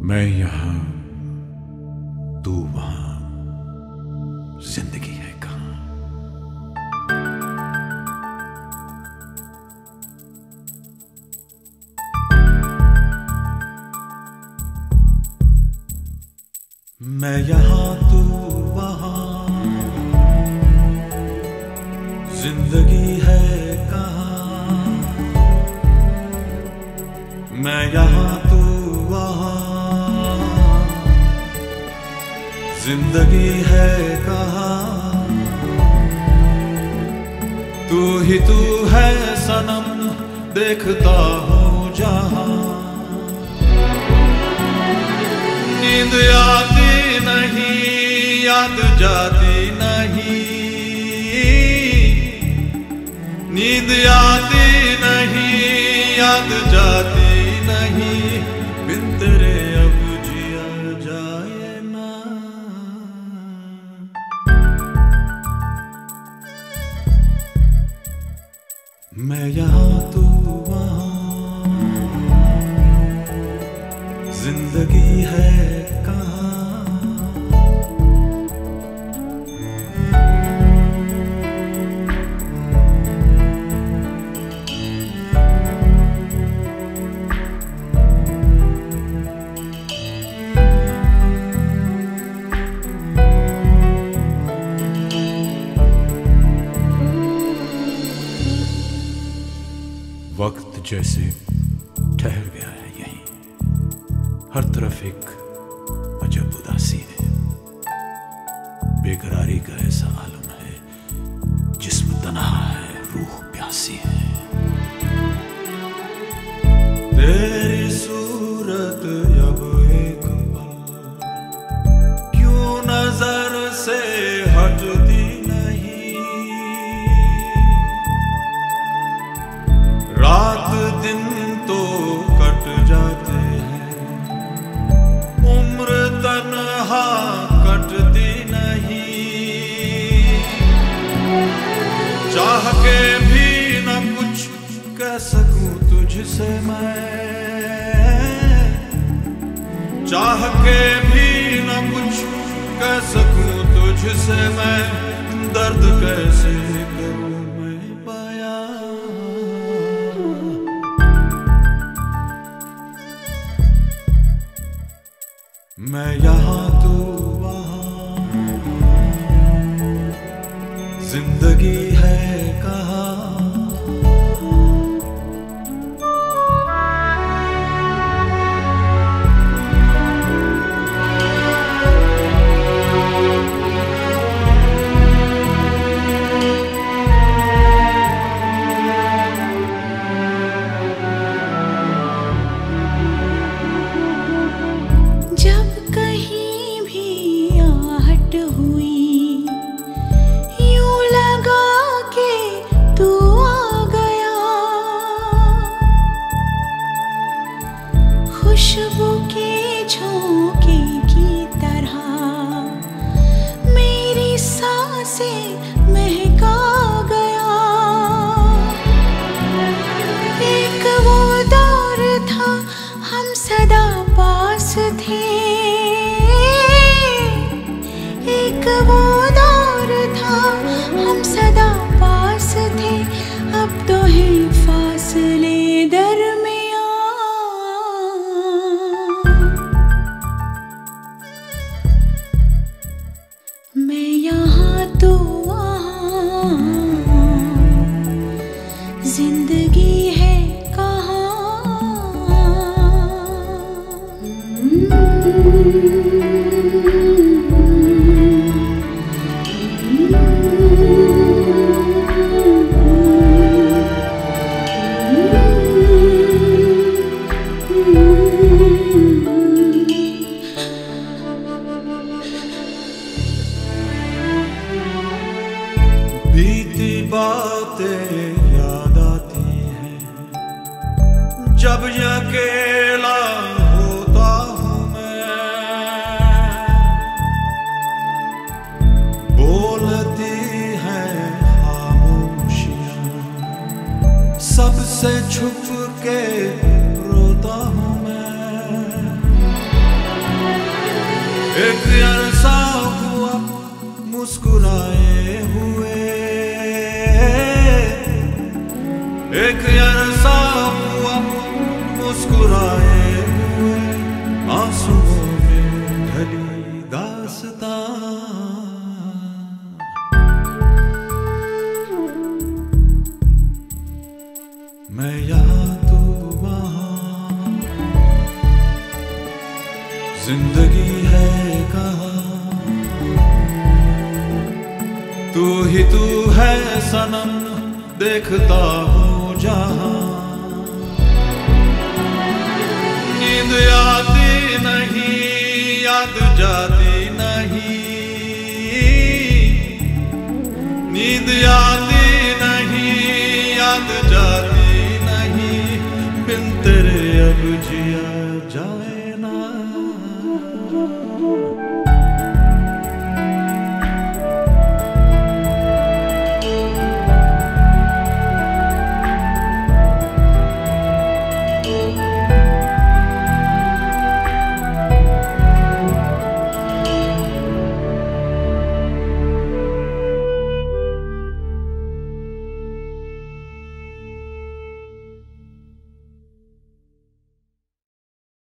मैं यहाँ तू वहां, जिंदगी है कहां। मैं यहाँ तू वहां, जिंदगी है कहां। मैं यहाँ तू वहां, जिंदगी है कहां। तू ही तू है सनम, देखता हूँ जहां। नींद आती नहीं, याद जाती नहीं। नींद आती नहीं, याद जाती नहीं। बिन तेरे अब जिया जाए ना। मैं यहाँ तू वहां, जिंदगी है कहां। वक्त जैसे ठहर गया है यहीं, हर तरफ एक अजब उदासी है। बेकरारी का ऐसा आलम है, जिस्म तन्हा है, रूह प्यासी है। तेरी सूरत अब एक पल क्यों नजर से हटती नहीं। रात दिन तो कट जाते हैं, उम्र तन्हा कटती नहीं। चाह के भी न कुछ कह सकूं तुझसे मैं। चाह के भी न कुछ कह सकूं तुझसे मैं। दर्द कैसे करूं मैं बयां। मैं यहाँ तू वहां, जिंदगी है कहां। खुशबू के झोंके की तरह मेरी सांसें महका गया। एक वो दौर था, हम सदा पास थे। एक वो दौर था, हम सदा पास थे। अब तो है फासले दरमियां। मैं यहाँ तू वहां, जिंदगी है कहां। बीती बातें याद आती हैं, जब अकेला होता हूँ मैं। बोलती हैं खामोशियाँ, सबसे छुप के रोता हूँ मैं। एक अरसा हुआ मुस्कुराए हुए, एक अरसा हुआ मुस्कुराए हुए, आंसुओं में ढली दास्तां। मैं यहाँ तू वहाँ, जिंदगी है कहाँ, तू ही तू है सनम, देखता हूँ जहाँ। नींद आती नहीं, याद जाती नहीं, नींद आती नहीं, याद जाती नहीं, बिन तेरे अब जिया जाए।